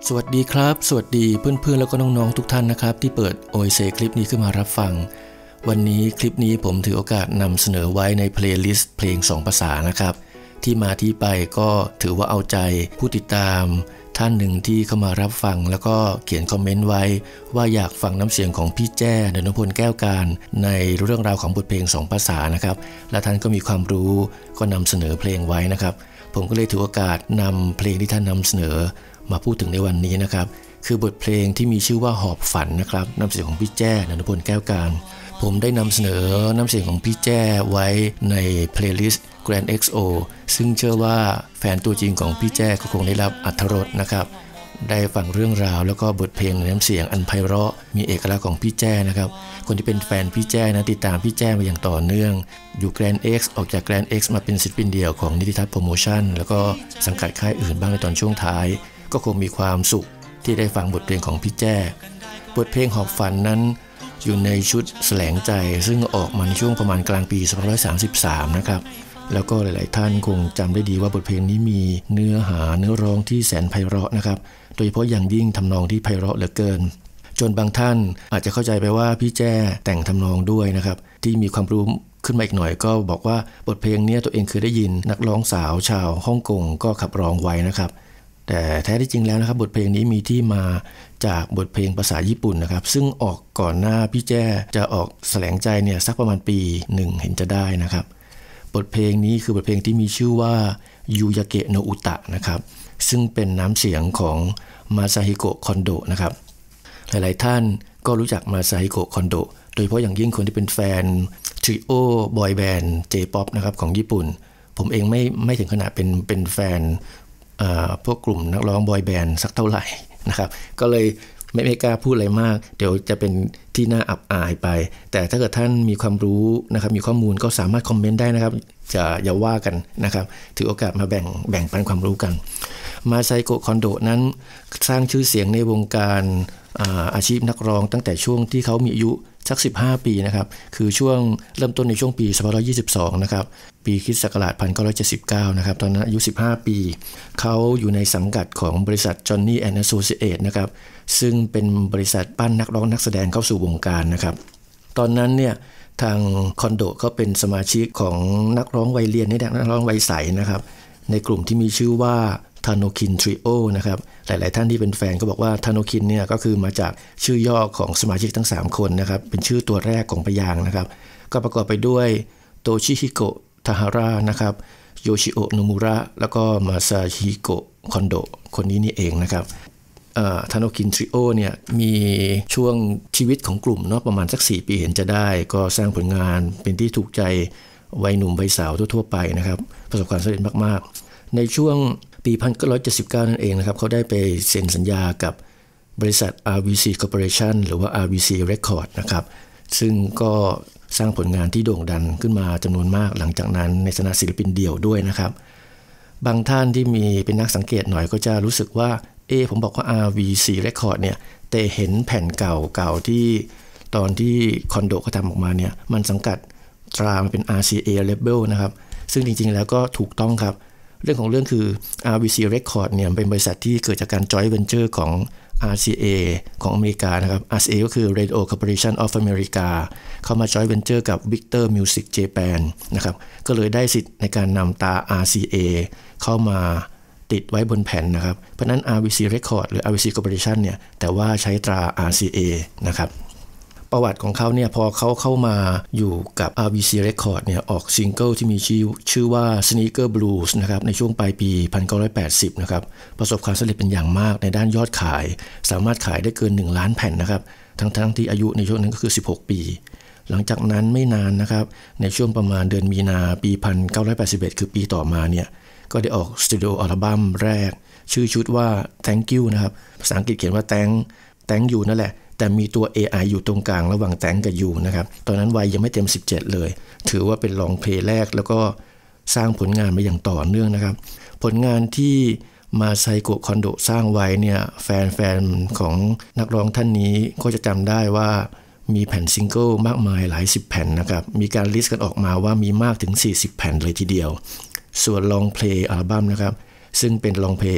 สวัสดีครับสวัสดีเพื่อนๆแล้วก็น้องๆทุกท่านนะครับที่เปิด OIC คลิปนี้ขึ้นมารับฟังวันนี้คลิปนี้ผมถือโอกาสนำเสนอไว้ในเพลย์ลิสต์เพลง2ภาษานะครับที่มาที่ไปก็ถือว่าเอาใจผู้ติดตามท่านหนึ่งที่เข้ามารับฟังแล้วก็เขียนคอมเมนต์ไว้ว่าอยากฟังน้ำเสียงของพี่แจ้ณัฐพลแก้วการในเรื่องราวของบทเพลง2ภาษานะครับและท่านก็มีความรู้ก็นำเสนอเพลงไว้นะครับผมก็เลยถือโอกาสนำเพลงที่ท่านนำเสนอมาพูดถึงในวันนี้นะครับคือบทเพลงที่มีชื่อว่าหอบฝันนะครับน้ำเสียงของพี่แจ้ณัฐพลแก้วการผมได้นำเสนอน้ำเสียงของพี่แจ้ไว้ในเพลย์ลิสต์ Grand XO ซึ่งเชื่อว่าแฟนตัวจริงของพี่แจ้ก็คงได้รับอรรถรสนะครับได้ฟังเรื่องราวแล้วก็บทเพลงในน้ำเสียงอันไพเราะมีเอกลักษณ์ของพี่แจ้นะครับคนที่เป็นแฟนพี่แจ้นะติดตามพี่แจ้มาอย่างต่อเนื่องอยู่ Grand X ออกจาก Grand X มาเป็นศิลปินเดี่ยวของนิติทัศน์โปรโมชั่นแล้วก็สังกัดค่ายอื่นบ้างในตอนช่วงท้ายก็คงมีความสุขที่ได้ฟังบทเพลงของพี่แจ้บทเพลงหอบฝันนั้นอยู่ในชุดแสลงใจซึ่งออกมาในช่วงประมาณกลางปี2533นะครับแล้วก็หลายๆท่านคงจำได้ดีว่าบทเพลงนี้มีเนื้อร้องที่แสนไพเราะนะครับโดยเฉพาะอย่างยิ่งทำนองที่ไพเราะเหลือเกินจนบางท่านอาจจะเข้าใจไปว่าพี่แจ้แต่งทำนองด้วยนะครับที่มีความรู้ขึ้นมาอีกหน่อยก็บอกว่าบทเพลงนี้ตัวเองเคยได้ยินนักร้องสาวชาวฮ่องกงก็ขับร้องไว้นะครับแต่แท้ที่จริงแล้วนะครับบทเพลงนี้มีที่มาจากบทเพลงภาษาญี่ปุ่นนะครับซึ่งออกก่อนหน้าพี่แจ้จะออกแสลงใจเนี่ยสักประมาณปีหนึ่งเห็นจะได้นะครับบทเพลงนี้คือบทเพลงที่มีชื่อว่ายูยาเกะโนอุตะนะครับซึ่งเป็นน้ำเสียงของมาซาฮิโกะคอนโดนะครับหลายๆท่านก็รู้จักมาซาฮิโกะคอนโดโดยเฉพาะอย่างยิ่งคนที่เป็นแฟนทริโอบอยแบนด์ J-POP นะครับของญี่ปุ่นผมเองไม่ถึงขนาดเป็นแฟนพวกกลุ่มนักร้องบอยแบนด์สักเท่าไหร่นะครับก็เลยไม่กล้าพูดอะไรมากเดี๋ยวจะเป็นที่น่าอับอายไปแต่ถ้าเกิดท่านมีความรู้นะครับมีข้อมูลก็สามารถคอมเมนต์ได้นะครับอย่าว่ากันนะครับถือโอกาสมาแบ่งปันความรู้กันมาไซโกะคอนโดนั้นสร้างชื่อเสียงในวงการอาชีพนักร้องตั้งแต่ช่วงที่เขามีอายุสัก15ปีนะครับคือช่วงเริ่มต้นในช่วงปี2522นะครับปีคริสต์ศักราช1979นะครับตอนนั้นอายุ15ปีเขาอยู่ในสังกัดของบริษัท Johnny and Associates นะครับซึ่งเป็นบริษัทปั้นนักร้องนักแสดงเข้าสู่วงการนะครับตอนนั้นเนี่ยทางคอนโดเขาเป็นสมาชิกของนักร้องวัยเรียนนักร้องวัยใสนะครับในกลุ่มที่มีชื่อว่าทาโนคินทริโอนะครับหลายๆท่านที่เป็นแฟนก็บอกว่าทาโนคินเนี่ยก็คือมาจากชื่อย่อของสมาชิกทั้ง3คนนะครับเป็นชื่อตัวแรกของพยางค์นะครับก็ประกอบไปด้วยโตชิฮิโกะทาฮาระนะครับโยชิโอะโนมุระแล้วก็มาซาฮิโกะคอนโดคนนี้นี่เองนะครับทาโนคินทริโอเนี่ยมีช่วงชีวิตของกลุ่มเนาะประมาณสัก4ปีเห็นจะได้ก็สร้างผลงานเป็นที่ถูกใจวัยหนุ่มวัยสาวทั่วๆไปนะครับประสบความสำเร็จมากๆในช่วงปี1979นั่นเองนะครับเขาได้ไปเซ็นสัญญากับบริษัท RVC Corporation หรือว่า RVC Record นะครับซึ่งก็สร้างผลงานที่โด่งดังขึ้นมาจำนวนมากหลังจากนั้นในฐานะศิลปินเดี่ยวด้วยนะครับบางท่านที่มีเป็นนักสังเกตหน่อยก็จะรู้สึกว่าผมบอกว่า RVC Record เนี่ยแต่เห็นแผ่นเก่าที่ตอนที่คอนโดเขาทำออกมาเนี่ยมันสังกัดตรามันเป็น RCA Label นะครับซึ่งจริงๆแล้วก็ถูกต้องครับเรื่องของเรื่องคือ RVC Record เนี่ยเป็นบริษัทที่เกิดจากการ joint venture ของ RCA ของอเมริกานะครับ RCA ก็คือ Radio Corporation of America เข้ามา joint venture กับ Victor Music Japan นะครับก็เลยได้สิทธิ์ในการนำตา RCA เข้ามาติดไว้บนแผ่นนะครับเพราะนั้น RVC Record หรือ RVC Corporation เนี่ยแต่ว่าใช้ตรา RCA นะครับประวัติของเขาเนี่ยพอเขาเข้ามาอยู่กับ RVC Record เนี่ยออกซิงเกิลที่มีชื่อว่า Sneaker Blues นะครับในช่วงปลายปี1980นะครับประสบความสำเร็จเป็นอย่างมากในด้านยอดขายสามารถขายได้เกิน1ล้านแผ่นนะครับทั้งที่อายุในช่วงนั้นก็คือ16ปีหลังจากนั้นไม่นานนะครับในช่วงประมาณเดือนมีนาปี1981คือปีต่อมาเนี่ยก็ได้ออกสตูดิโออัลบั้มแรกชื่อชุดว่า Thank You นะครับภาษาอังกฤษเขียนว่า Thank You นั่นแหละแต่มีตัว AI อยู่ตรงกลางระหว่างแตงกับยูนะครับตอนนั้นวัยยังไม่เต็ม17เลยถือว่าเป็นลองเพลย์แรกแล้วก็สร้างผลงานมาอย่างต่อเนื่องนะครับผลงานที่มาไซโกะคอนโดสร้างไว้เนี่ยแฟนของนักร้องท่านนี้ก็จะจำได้ว่ามีแผ่นซิงเกิลมากมายหลาย10แผ่นนะครับมีการลิสต์กันออกมาว่ามีมากถึง40แผ่นเลยทีเดียวส่วนลองเพลย์อัลบั้มนะครับซึ่งเป็นลองเพลย์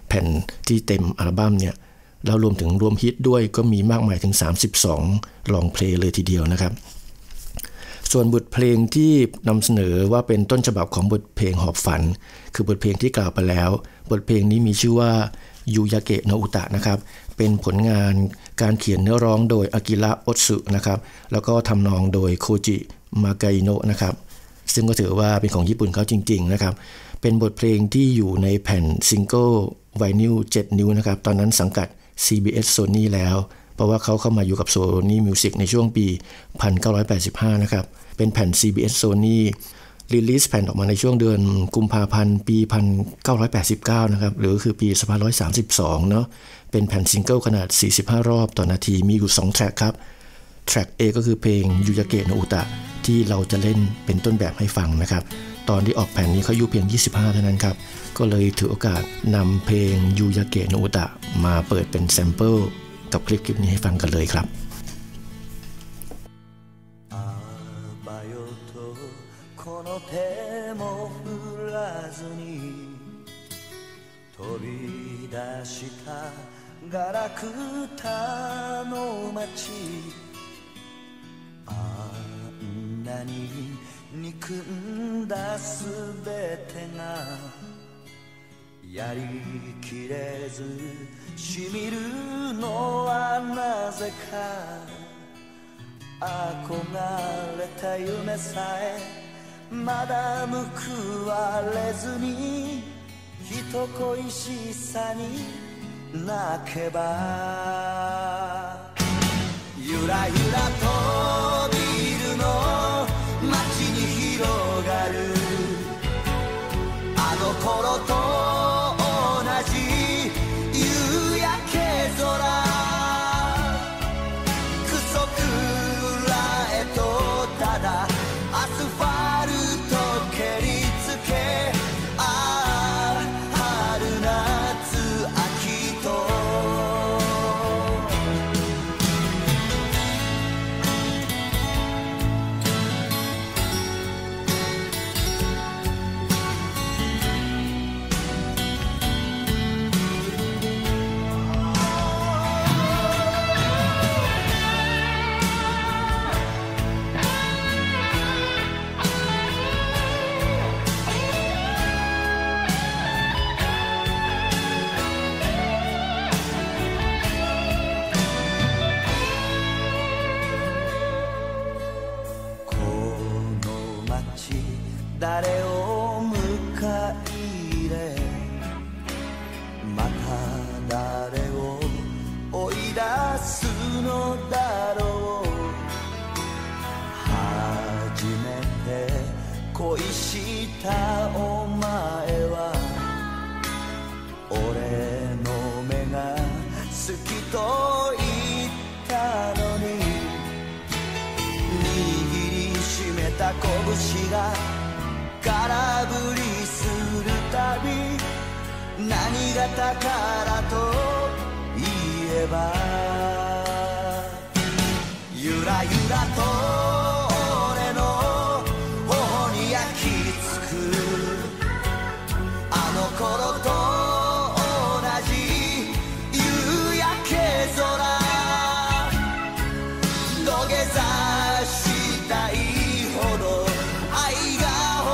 แผ่นที่เต็มอัลบั้มเนี่ยแล้วรวมถึงรวมฮิตด้วยก็มีมากมายถึง32ลองเพลงเลยทีเดียวนะครับส่วนบทเพลงที่นำเสนอว่าเป็นต้นฉบับของบทเพลงหอบฝันคือบทเพลงที่กล่าวไปแล้วบทเพลงนี้มีชื่อว่ายูยาเกะโนอุตะนะครับเป็นผลงานการเขียนเนื้อร้องโดยอากิระโอตสึนะครับแล้วก็ทำนองโดยโคจิมากาอิโนะนะครับซึ่งก็ถือว่าเป็นของญี่ปุ่นเขาจริงๆนะครับเป็นบทเพลงที่อยู่ในแผ่นซิงเกิลไวนิล7 นิ้วนะครับตอนนั้นสังกัด CBS Sony แล้วเพราะว่าเขาเข้ามาอยู่กับ Sony Music ในช่วงปี 1985 นะครับเป็นแผ่น CBS Sonyรีลิสแผ่นออกมาในช่วงเดือนกุมภาพันธ์ปี 1989 นะครับหรือคือปี 2532 เนาะเป็นแผ่นซิงเกิลขนาด 45 รอบต่อนาทีมีอยู่2แทร็กครับแทร็ก A ก็คือเพลงยูยาเกะโนอุตะที่เราจะเล่นเป็นต้นแบบให้ฟังนะครับตอนที่ออกแผ่นนี้เขาอายุเพียง25เท่านั้นครับก็เลยถือโอกาสนำเพลงยูยาเกะโนอุตะมาเปิดเป็นแซมเปิลกับคลิปนี้ให้ฟังกันเลยครับ手も振らずに飛び出したガラクタの街あんなに憎んだすべてがやりきれずしみるのはなぜか憧れた夢さえまだ報われずに人恋しさに泣けばゆらゆらとビルの街に広がるあの頃と同じ夕焼け空クソくらえとただアスファルト蹴りつけああ春夏秋と誰を迎え入れまた誰を追い出すのだろう初めて恋したお前は俺の目が好きと言ったのに握りしめた拳が空振りするたび何が宝と言えばゆらゆらと俺の頬に焼き付くあの頃と同じ夕焼け空土下座したいほど愛が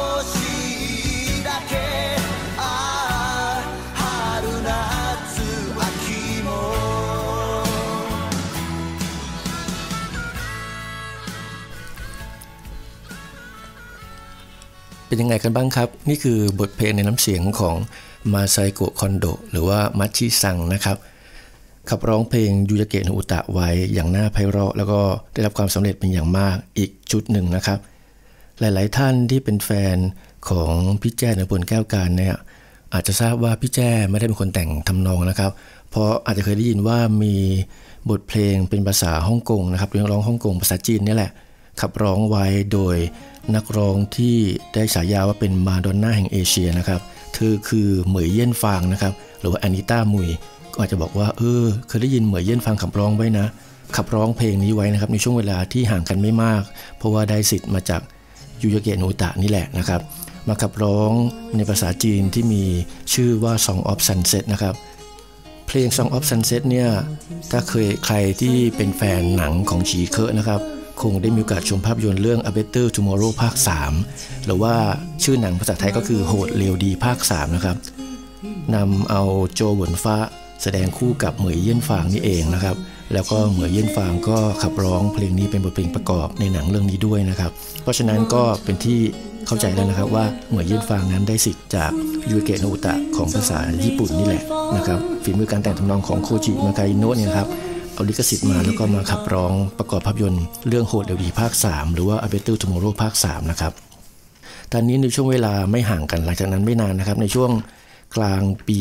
เป็นยังไงกันบ้างครับนี่คือบทเพลงในน้ำเสียงของมาไซโกะคอนโดหรือว่ามัชชิซังนะครับขับร้องเพลงยูยาเกะโนอุตะไว้อย่างน่าไพเราะแล้วก็ได้รับความสำเร็จเป็นอย่างมากอีกชุดหนึ่งนะครับหลายๆท่านที่เป็นแฟนของพี่แจ้นพลแก้วการเนี่ยอาจจะทราบว่าพี่แจ้ไม่ได้เป็นคนแต่งทำนองนะครับเพราะอาจจะเคยได้ยินว่ามีบทเพลงเป็นภาษาฮ่องกงนะครับเรื่องร้องฮ่องกงภาษาจีนนี่แหละขับร้องไว้โดยนักร้องที่ได้ฉายาว่าเป็นมาดอนน่าแห่งเอเชียนะครับเธอคือเหมยเยี่ยนฟางนะครับหรือว่าอานิต้ามุยก็อาจจะบอกว่าเคยได้ยินเหมยเยี่ยนฟางขับร้องไว้นะขับร้องเพลงนี้ไว้นะครับในช่วงเวลาที่ห่างกันไม่มากเพราะว่าได้สิทธิ์มาจากยูยาเกะโนอุตะนี่แหละนะครับมาขับร้องในภาษาจีนที่มีชื่อว่า Song of Sunset นะครับเพลง Song of Sunset เนี่ยถ้าใครที่เป็นแฟนหนังของฉีเคอะนะครับคงได้มีโอกาสชมภาพยนตร์เรื่อง A Better Tomorrow ภาค 3 หรือว่าชื่อหนังภาษาไทยก็คือโหดเร็วดีภาค 3 นะครับนำเอาโจหวนฟ้าแสดงคู่กับเหมยเยี่ยนฟางนี่เองนะครับแล้วก็เหมยเยี่ยนฟางก็ขับร้องเพลงนี้เป็นบทเพลงประกอบในหนังเรื่องนี้ด้วยนะครับเพราะฉะนั้นก็เป็นที่เข้าใจแล้วนะครับว่าเหมยเยี่ยนฟางนั้นได้สิทธิ์จากยูเกะโนอุตะของภาษาญี่ปุ่นนี่แหละนะครับฝีมือการแต่งทำนองของโคจิมากาอิโนะเนี่ยครับเอาลิขสิทธิ์มาแล้วก็มาขับร้องประกอบภาพยนตร์เรื่องโหดเร็วดีภาค 3 หรือว่า A Better Tomorrow ภาค 3 นะครับตอนนี้ในช่วงเวลาไม่ห่างกันหลังจากนั้นไม่นานนะครับในช่วงกลางปี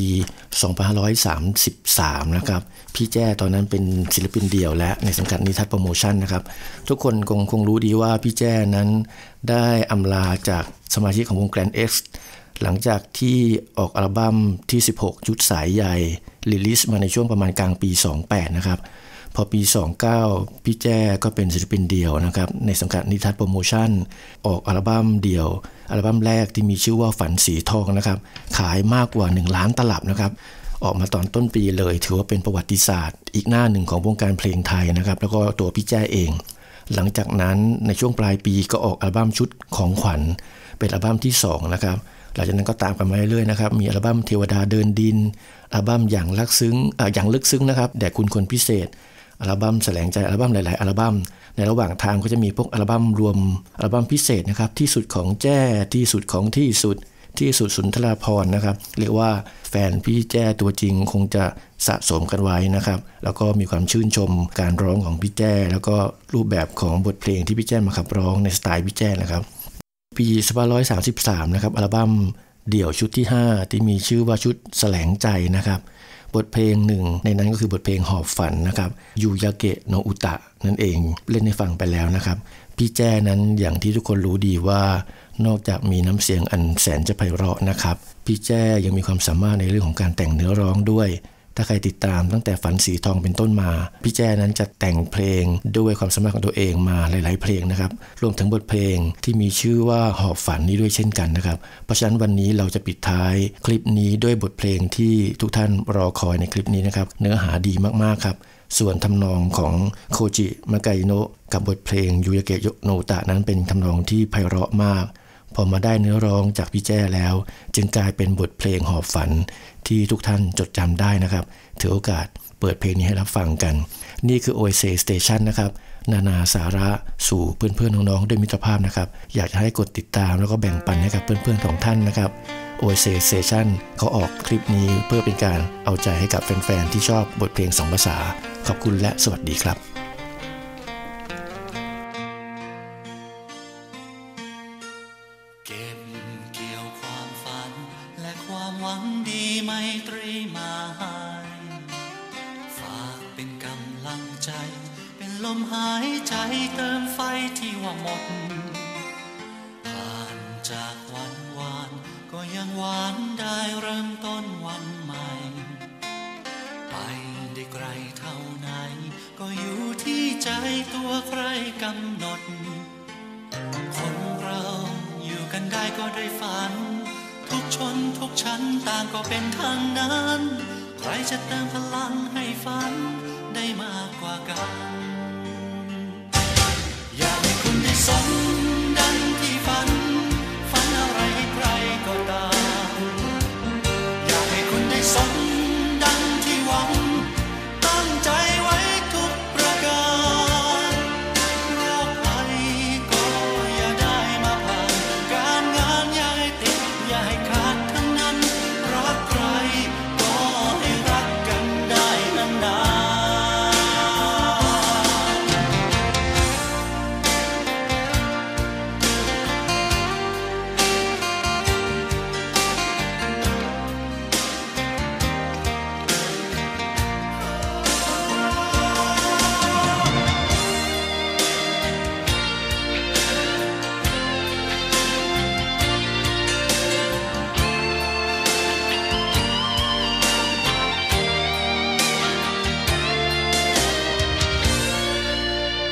2533นะครับพี่แจ้ตอนนั้นเป็นศิลปินเดี่ยวและในสังกัดนิทัศน์โปรโมชั่นนะครับทุกคนคงรู้ดีว่าพี่แจ้นั้นได้อำลาจากสมาชิกของวง Grand X หลังจากที่ออกอัลบั้มที่16ชุดสายใหญ่รีลิสมาในช่วงประมาณกลางปี28นะครับพอปี29พี่แจ้ก็เป็นศิลปินเดี่ยวนะครับในสังกัดนิทัศน์โปรโมชั่นออกอัลบั้มเดี่ยวอัลบั้มแรกที่มีชื่อว่าฝันสีทองนะครับขายมากกว่า1ล้านตลับนะครับออกมาตอนต้นปีเลยถือว่าเป็นประวัติศาสตร์อีกหน้าหนึ่งของวงการเพลงไทยนะครับแล้วก็ตัวพี่แจ้เองหลังจากนั้นในช่วงปลายปีก็ออกอัลบั้มชุดของขวัญเป็นอัลบั้มที่2นะครับหลังจากนั้นก็ตามกันมาเรื่อยๆนะครับมีอัลบั้มเทวดาเดินดินอัลบั้มอย่างลึกซึ้งนะครับแด่คุณคนพิเศษอัลบั้มแสลงใจอัลบั้มหลายๆอัลบั้มในระหว่างทางก็จะมีพวกอัลบั้มรวมอัลบั้มพิเศษนะครับที่สุดของแจ้ที่สุดของที่สุดสุนทราภรณ์นะครับเรียกว่าแฟนพี่แจ้ตัวจริงคงจะสะสมกันไว้นะครับแล้วก็มีความชื่นชมการร้องของพี่แจ้แล้วก็รูปแบบของบทเพลงที่พี่แจ้มาขับร้องในสไตล์พี่แจ้นะครับปี2533นะครับอัลบั้มเดี่ยวชุดที่5ที่มีชื่อว่าชุดแสลงใจนะครับบทเพลงหนึ่งในนั้นก็คือบทเพลงหอบฝันนะครับยูยาเกะโนอุตะนั่นเองเล่นให้ฟังไปแล้วนะครับพี่แจ้นั้นอย่างที่ทุกคนรู้ดีว่านอกจากมีน้ำเสียงอันแสนจะไพเราะนะครับพี่แจ้ยังมีความสามารถในเรื่องของการแต่งเนื้อร้องด้วยถ้าใครติดตามตั้งแต่ฝันสีทองเป็นต้นมาพี่แจ้นั้นจะแต่งเพลงด้วยความสามารถของตัวเองมาหลายๆเพลงนะครับรวมถึงบทเพลงที่มีชื่อว่าหอบฝันนี้ด้วยเช่นกันนะครับเพราะฉะนั้นวันนี้เราจะปิดท้ายคลิปนี้ด้วยบทเพลงที่ทุกท่านรอคอยในคลิปนี้นะครับเนื้อหาดีมากๆครับส่วนทำนองของโคจิมากาอิโนะกับบทเพลงยูยาเกะโนอุตะนั้นเป็นทำนองที่ไพเราะมากพอมาได้เนื้อร้องจากพี่แจ้แล้วจึงกลายเป็นบทเพลงหอบฝันที่ทุกท่านจดจำได้นะครับถือโอกาสเปิดเพลงนี้ให้รับฟังกันนี่คือ OSA Station นะครับนานาสาระสู่เพื่อนๆน้องๆด้วยมิตรภาพนะครับอยากจะให้กดติดตามแล้วก็แบ่งปันให้กับเพื่อนๆของท่านนะครับ OSA Station เขาออกคลิปนี้เพื่อเป็นการเอาใจให้กับแฟนๆที่ชอบบทเพลง2ภาษาขอบคุณและสวัสดีครับลมหายใจเติมไฟที่ว่าหมดผ่านจากวันวานก็ยังหวานได้เริ่มต้นวันใหม่ไปได้ไกลเท่าไหนก็อยู่ที่ใจตัวใครกำหนดคนเราอยู่กันได้ก็ด้วยฝันทุกชนทุกชั้นต่างก็เป็นทางนั้นใครจะเติมพลังให้ฝันได้มากกว่ากันอยากให้คุณได้สมดังที่ฝันอะไรให้ใครก็ตามอยากให้คุณได้สมดังที่หวังตั้งใจไว้ทุกประการโรคภัยก็อย่าได้มาผ่านการงานอย่าให้ติดอย่าให้ขาดทั้งนั้นรักใครก็ให้รักกันได้นานๆ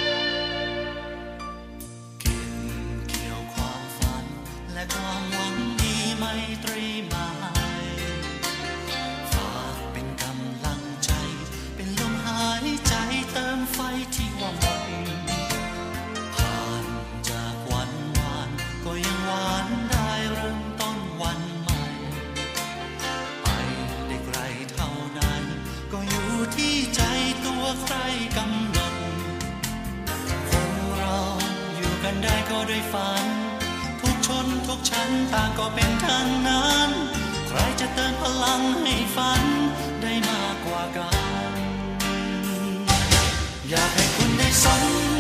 ความหวังตรีมาฝากเป็นกำลังใจเป็นลมหายใจเติมไฟที่ว่าหมดผ่านจากวันวานก็ยังหวานได้เริ่มต้นวันใหม่ไปได้ไกลเท่านั้นก็อยู่ที่ใจตัวใครกำหนดคนเราอยู่กันได้ก็ด้วยฝันทุกชนทุกชั้นต่างก็เป็นทางนั้นใครจะเติมพลังให้ฝันได้มากกว่ากันอยากให้คุณได้สน